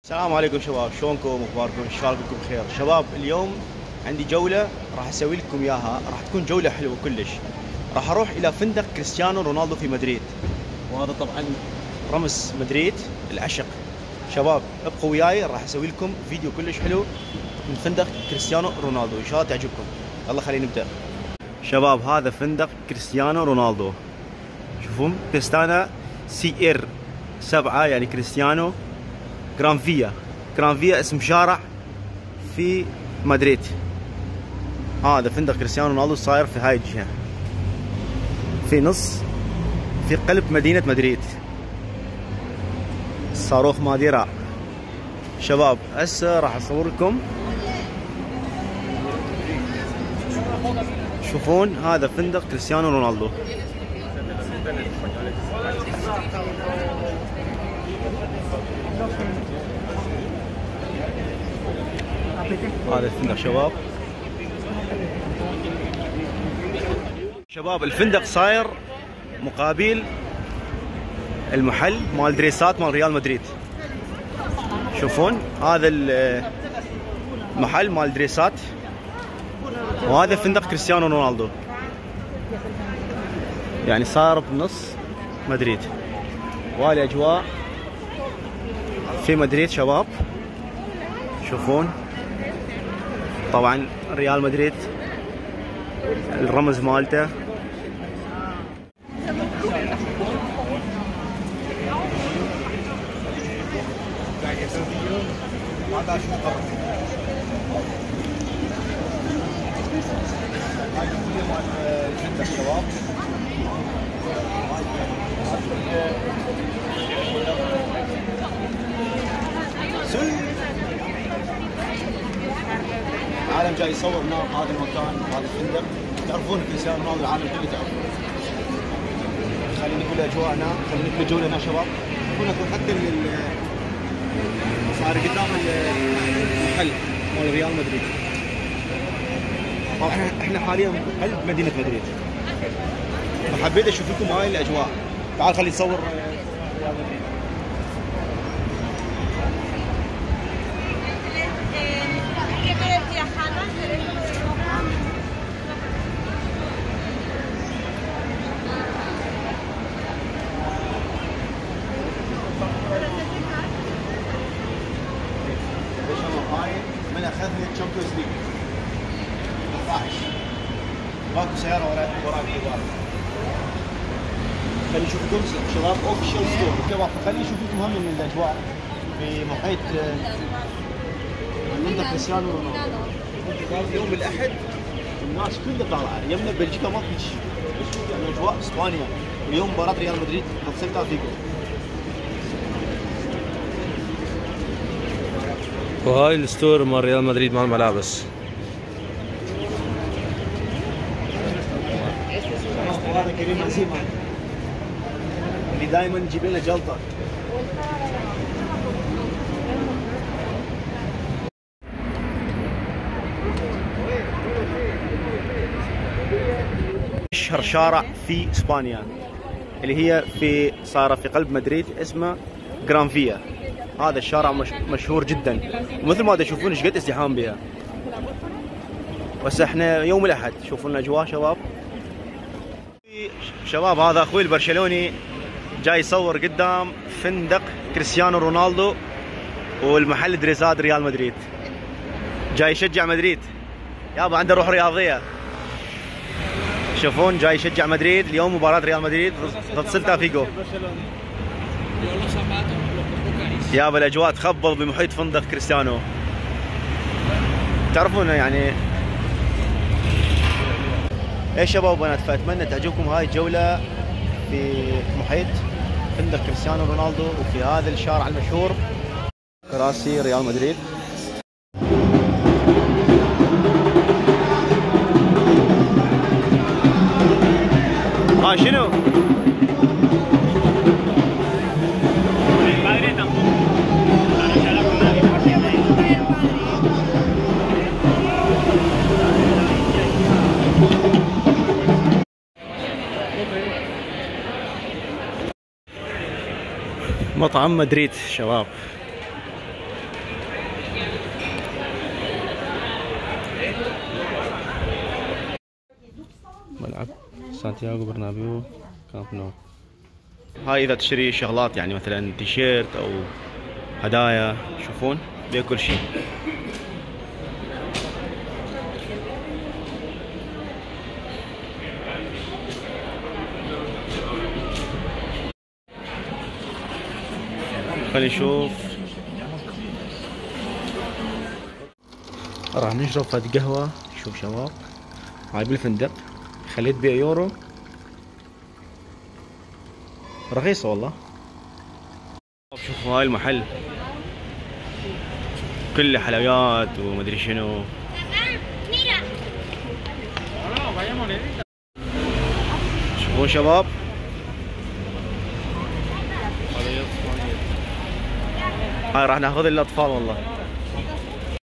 السلام عليكم شباب، شلونكم؟ اخباركم؟ ان شاء الله بكم بخير. شباب اليوم عندي جولة راح اسوي لكم اياها، راح تكون جولة حلوة كلش. راح اروح الى فندق كريستيانو رونالدو في مدريد، وهذا طبعا رمز مدريد العشق. شباب ابقوا وياي، راح اسوي لكم فيديو كلش حلو من فندق كريستيانو رونالدو، ان شاء الله تعجبكم. يلا خلينا نبدأ. شباب هذا فندق كريستيانو رونالدو، شوفون كريستانا CR 7 يعني كريستيانو جرانفيا اسم شارع في مدريد. هذا فندق كريستيانو رونالدو صاير في هاي الجهة، في قلب مدينة مدريد. الصاروخ ماديرا. شباب هسه راح اصور لكم، شوفون هذا فندق كريستيانو رونالدو. هذا الفندق شباب الفندق صاير مقابل المحل مال دريسات مال ريال مدريد. شوفون هذا المحل مال دريسات، وهذا فندق كريستيانو رونالدو، يعني صار بنص مدريد. وهذه اجواء في مدريد شباب. شوفون طبعا ريال مدريد الرمز مالته. العالم جاي يصور هنا هذا المكان، هذا الفندق. تعرفون كريستيانو رونالدو العالم كله تعرفون. خلينا نقول اجواءنا، خلينا نقول جولة هنا شباب. هنا حتى صار قدام المحل مال ريال مدريد. طبعا احنا حاليا قلب مدينة مدريد، فحبيت اشوف لكم هاي الاجواء. تعال خلينا نصور ريال مدريد. من اخذنا الشامبيونز ليج 14 ماكو سياره وراك دوار. خلينا نشوف لكم شباب اوفيشال ستور شباب. خلينا نشوف لكم هم من الاجواء في محيط فندق كريستيانو رونالدو. يوم الاحد الناس كلها طالعه، يمنا بلجيكا ما فيش يعني اجواء اسبانيا. اليوم مباراه ريال مدريد ضد سيلتا فيجو. وهاي الستور مال ريال مدريد مال الملابس. هذا كريم بنزيما اللي دائما يجيب لنا جلطه. اشهر شارع في اسبانيا اللي هي صار في قلب مدريد، اسمه جرانفيا. هذا الشارع مشهور جدا، ومثل ما تشوفون ايش قد ازدحام بها. بس احنا يوم الاحد. شوفوا الاجواء شباب. شباب هذا اخوي البرشلوني جاي يصور قدام فندق كريستيانو رونالدو والمحل دريسات ريال مدريد. جاي يشجع مدريد يابا، عنده روح رياضيه. شوفون جاي يشجع مدريد. اليوم مباراة ريال مدريد ضد سيلتا فيجو. يابا الاجواء تخبل بمحيط فندق كريستيانو. تعرفون يعني ايه شباب وبنات، فاتمنى تعجبكم هاي الجولة في محيط فندق كريستيانو رونالدو وفي هذا الشارع المشهور كراسي ريال مدريد. شنو؟ مطعم مدريد شباب. سانتياغو برنابيو كامب نو. هاي اذا تشتري شغلات يعني مثلا تيشيرت او هدايا، تشوفون بيه كل شيء. خلينا نشوف. راح نشرب فد قهوة. شوف شباب، هاي بالفندق خليت بيها يورو، رخيصة والله. شوفوا هاي المحل كله حلويات ومدري شنو. شوفون شباب، هاي راح ناخذ للاطفال والله.